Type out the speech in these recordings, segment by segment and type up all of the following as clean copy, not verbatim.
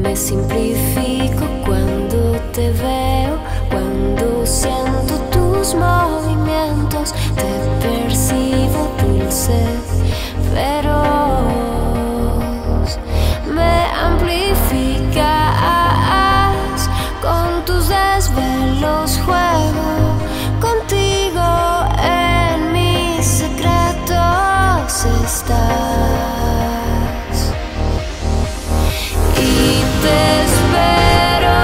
Me simplifico cuando te veo, cuando siento tus movimientos. Te percibo dulce, feroz. Me amplificas con tus desvelos. Juego contigo, en mis secretos estás. Y te espero,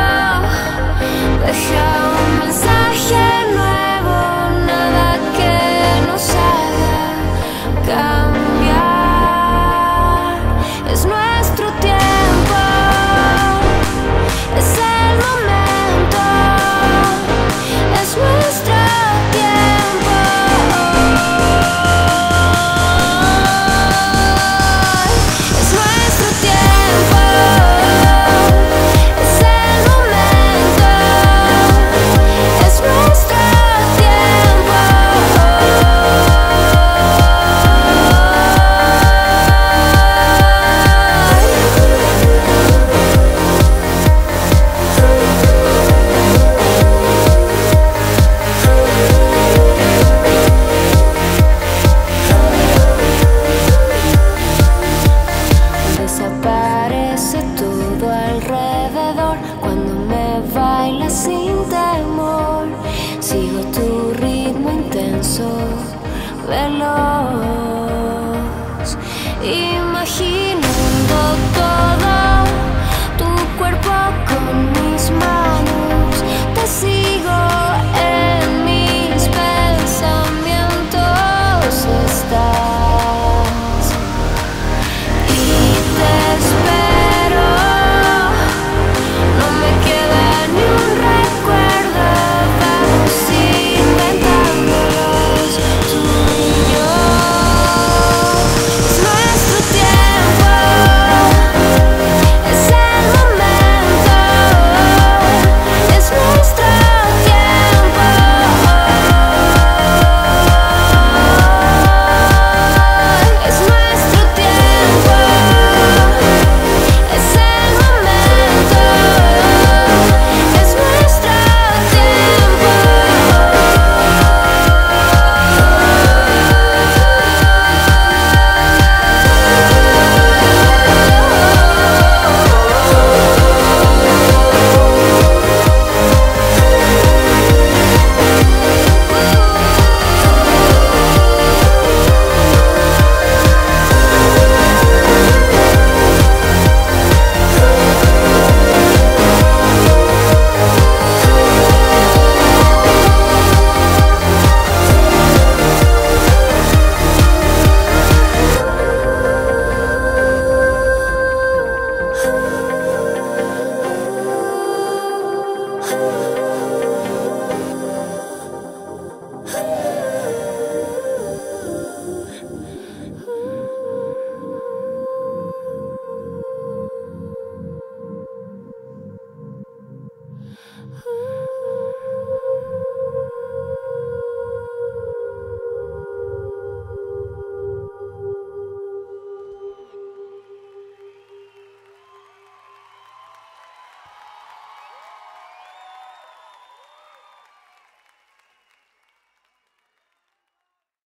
deja un mensaje nuevo, nada que nos haga cambiar. Es nuestro tiempo, es el momento, es nuestro tiempo. Es nuestro tiempo, es el momento, es nuestro tiempo. Desaparece todo alrededor cuando me bailas sin temor. Sigo tu ritmo intenso, veloz.